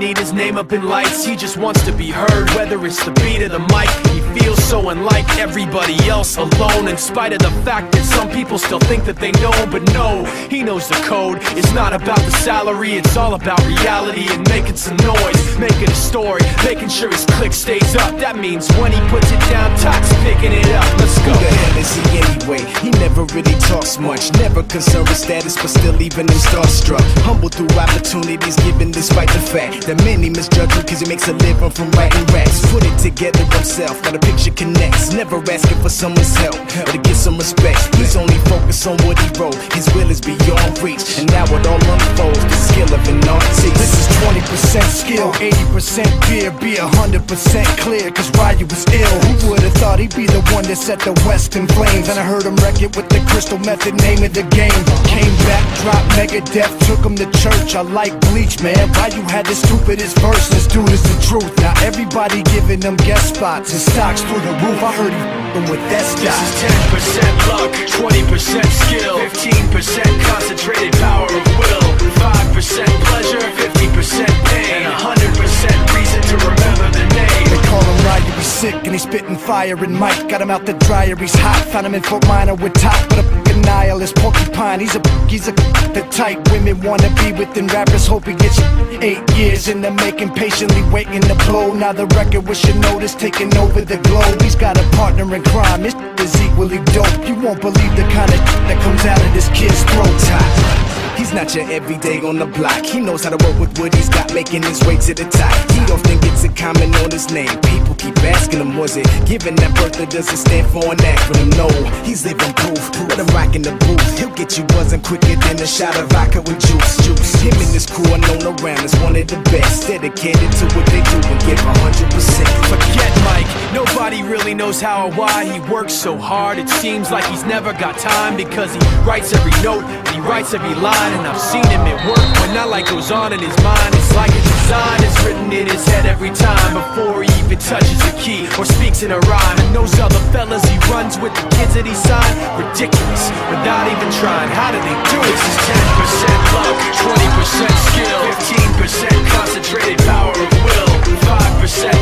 need his name up in lights. He just wants to be heard, whether it's the beat of the mic. He feels so unlike everybody else, alone, in spite of the fact that some people still think that they know. But no, he knows the code. It's not about the salary, it's all about reality and making some noise, making a story, making sure his click stays up. That means when he puts it down, Tox picking it up. Let's go. Who the hell is he anyway? He never really talks much, never concerned with status, but still leaving him starstruck. Humble through opportunities given despite the fact that many misjudge him cause he makes a living from writing raps. Put it together himself, got a picture connects, never asking for someone's help or to get some respect. He's only focused on what he wrote, his will is beyond reach, and now it all unfolds, the skill of an artist. This is 20% skill, 80% fear, be 100% clear, cause Ryu was ill. Who would've thought he'd be the one that set the West in flames? And I heard him wreck it with the crystal method, name of the game. Came back, dropped Megadeth, took him to church. I like Bleach, man, Ryu had the stupidest verse. This dude is the truth. Now everybody giving them guest spots and stocks through the roof. I heard he f***ing with that stock. This is 10% luck, 20% skill, 15% concentrated power of will, 5% pleasure, 50% pain, and 100% reason to remember the name. They call him Ryu, he's sick and he's spitting fire. And Mike got him out the dryer, he's hot. Found him in Fort Minor with Top, but a f***ing nihilist porcupine. He's the type women wanna be with, and rappers hope he gets 8 years in the making, patiently waiting to blow. Now the record with your notice taking over the globe. He's got a partner in crime, his is equally dope. You won't believe the kind of that comes out of this kid's throat. He's not your everyday on the block. He knows how to work with what he's got, making his way to the top. He often gets a comment on his name. People keep asking him, was it given that birth, or does it stand for an acronym? No, he's living proof. Let him rock in the booth. He'll get you buzzing quicker than a shot of vodka with juice. Him and his crew are known around as one of the best, dedicated to what they do and give 100%. Forget Mike, nobody really knows how or why he works so hard. It seems like he's never got time, because he writes every note, he writes every line. And I've seen him at work when that light goes on in his mind. It's like a design is written in his head every time, before he even touches a key or speaks in a rhyme. And those other fellas he runs with, the kids that he signed, ridiculous, without even trying. How do they do it? This is 10% luck, 20% skill, 15% concentrated power of will, 5%